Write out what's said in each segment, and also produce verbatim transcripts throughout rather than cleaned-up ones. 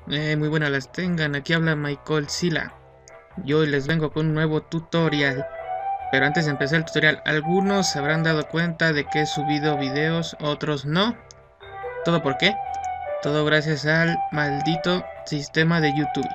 Eh, muy buenas las tengan, aquí habla Michael Sila. Y hoy les vengo con un nuevo tutorial. Pero antes de empezar el tutorial, algunos se habrán dado cuenta de que he subido videos, otros no. ¿Todo por qué? Todo gracias al maldito sistema de YouTube.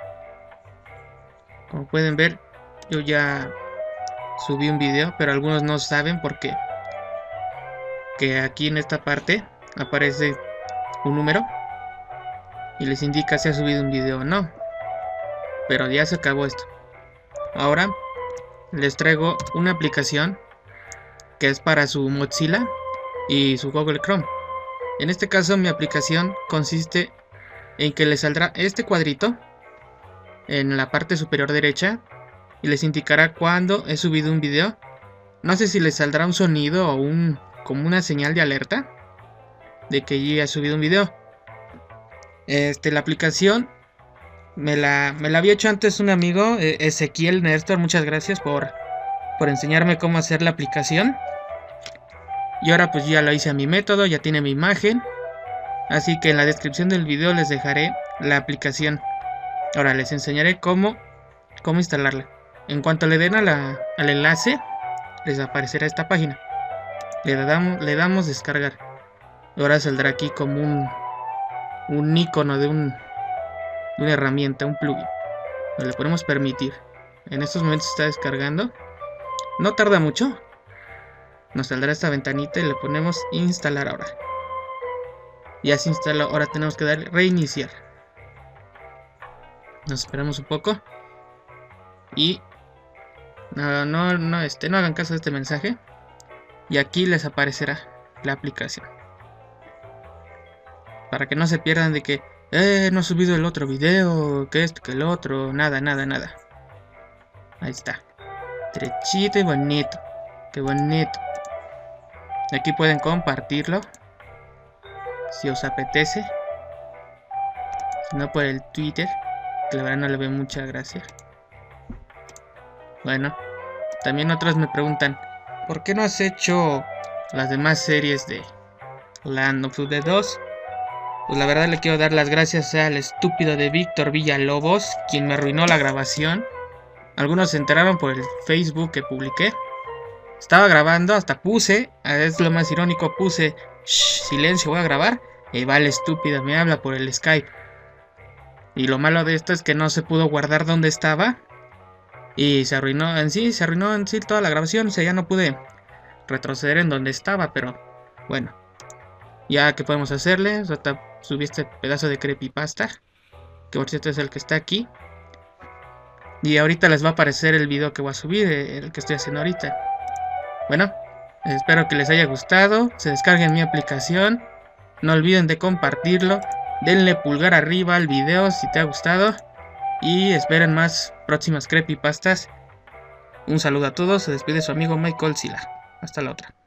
Como pueden ver, yo ya subí un video, pero algunos no saben por qué. Que aquí en esta parte aparece un número y les indica si ha subido un video o no. Pero ya se acabó esto. Ahora les traigo una aplicación que es para su Mozilla y su Google Chrome. En este caso mi aplicación consiste en que les saldrá este cuadrito en la parte superior derecha y les indicará cuando he subido un video. No sé si les saldrá un sonido o un como una señal de alerta de que yo ya he subido un video. Este, la aplicación me la, me la había hecho antes un amigo, Ezequiel Néstor. Muchas gracias por, por enseñarme cómo hacer la aplicación. Y ahora pues ya lo hice a mi método, ya tiene mi imagen. Así que en la descripción del video les dejaré la aplicación. Ahora les enseñaré cómo, cómo instalarla. En cuanto le den a la, al enlace, les aparecerá esta página. Le damos, le damos descargar. Ahora saldrá aquí como un, un icono de, un, de una herramienta, un plugin. Le ponemos permitir. En estos momentos está descargando. No tarda mucho. Nos saldrá esta ventanita y le ponemos instalar ahora. Ya se instaló, ahora tenemos que darle reiniciar. Nos esperamos un poco. Y no, no, no, este, no hagan caso de este mensaje. Y aquí les aparecerá la aplicación. Para que no se pierdan de que eh, no he subido el otro video, que esto, que el otro. Nada, nada, nada. Ahí está. Derechito y bonito. Qué bonito. Aquí pueden compartirlo si os apetece. Si no, por el Twitter, que la verdad no le veo mucha gracia. Bueno, también otros me preguntan, ¿por qué no has hecho las demás series de Land of the dos? Pues la verdad le quiero dar las gracias al estúpido de Víctor Villalobos, quien me arruinó la grabación. Algunos se enteraron por el Facebook que publiqué. Estaba grabando, hasta puse, es lo más irónico, puse shh, silencio, voy a grabar. Y va el estúpido, me habla por el Skype. Y lo malo de esto es que no se pudo guardar donde estaba. Y se arruinó en sí, se arruinó en sí toda la grabación. O sea, ya no pude retroceder en donde estaba, pero bueno. Ya que podemos hacerle, subí este pedazo de creepypasta, que por cierto es el que está aquí. Y ahorita les va a aparecer el video que voy a subir, el que estoy haciendo ahorita. Bueno, espero que les haya gustado. Se descarguen mi aplicación. No olviden de compartirlo. Denle pulgar arriba al video si te ha gustado. Y esperen más próximas creepypastas. Un saludo a todos. Se despide su amigo Michael Sila. Hasta la otra.